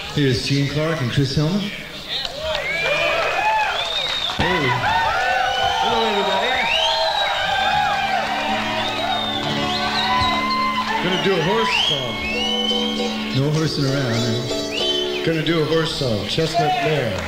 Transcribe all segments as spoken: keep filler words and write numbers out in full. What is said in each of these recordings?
Here's Gene Clark and Chris Hillman. Hey. Hello, everybody. Gonna do a horse song. No horsing around. Huh? Gonna do a horse song. Chestnut Mare.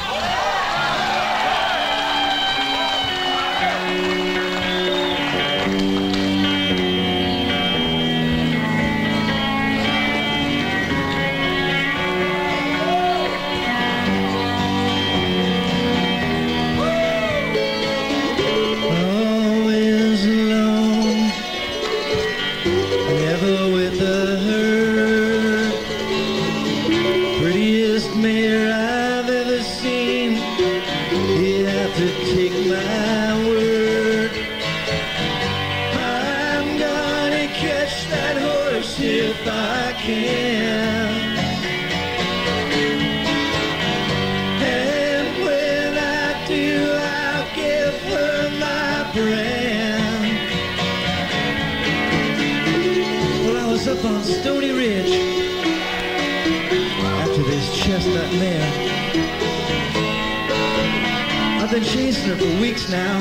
Up on Stony Ridge after this chestnut mare. I've been chasing her for weeks now.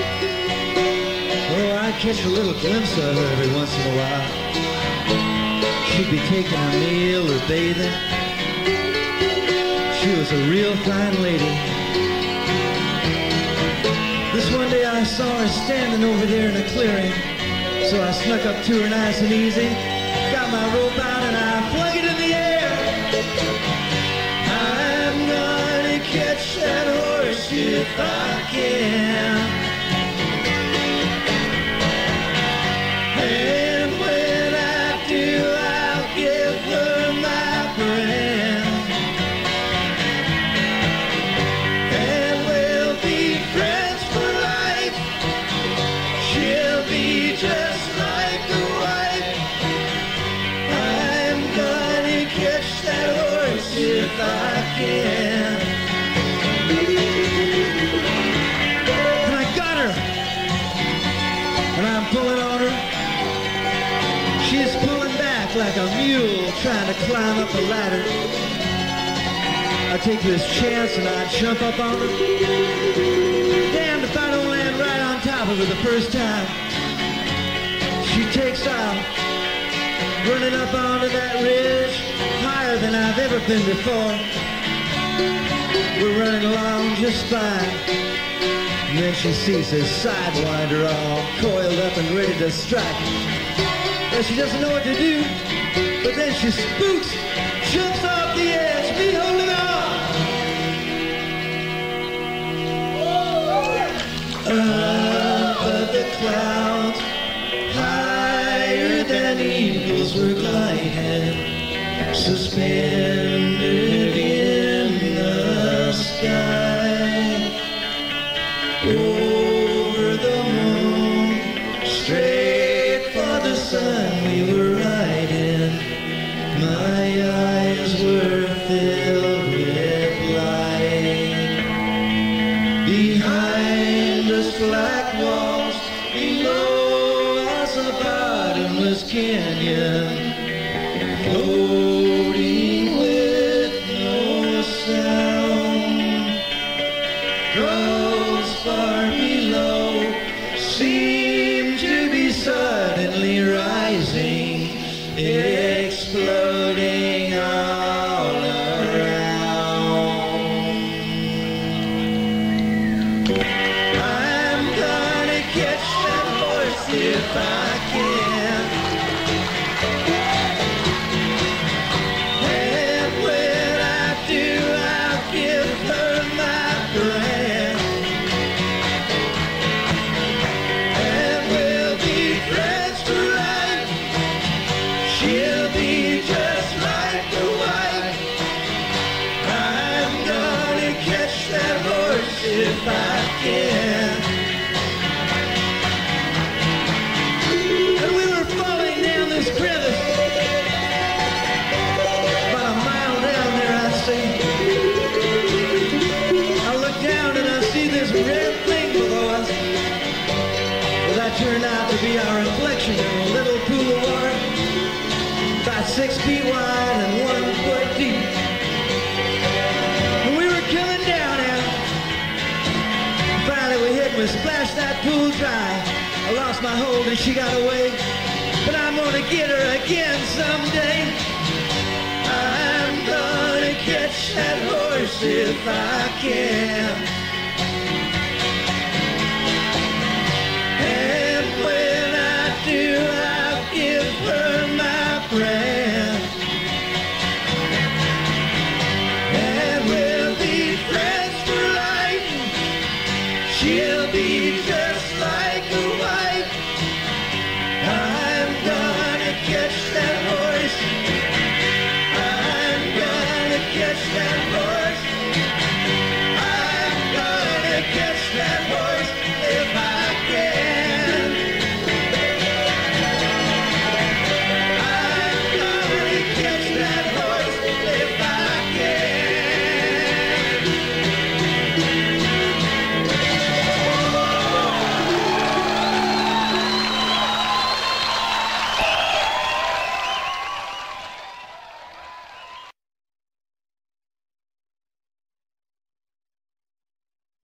Oh, I catch a little glimpse of her every once in a while. She'd be taking a meal or bathing. She was a real fine lady. This one day I saw her standing over there in a clearing, so I snuck up to her nice and easy. Got my rope out and I flung it in the air. I'm gonna catch that horse if I can. And when I do, I'll give her my brand. And we'll be friends for life. She'll be just like a wife. If I can. And I got her, and I'm pulling on her. She's pulling back like a mule trying to climb up a ladder. I take this chance and I jump up on her. Damned if I don't land right on top of her the first time. She takes off, running up onto that ridge, higher than I've ever been before. We're running along just fine. And then she sees this sidewinder all coiled up and ready to strike. Well, she doesn't know what to do, but then she spooks, jumps off the edge, me holding on. Above the clouds, higher than eagles were gliding, suspended in the sky, over the moon, straight for the sun we were riding. My eyes were filled with light. Behind us black walls, below us a bottomless canyon, floating with no sound. Gulls far below seem to be suddenly rising, exploding all around. I'm gonna catch that horse if I can. If I can. And we were falling down this crevice, about a mile down there, I see. I look down and I see this red thing below us. Well, that turned out to be our reflection in a little pool of water, about six feet wide and one foot deep. try. I lost my hold and she got away, but I'm gonna get her again someday. I'm gonna catch that horse if I can.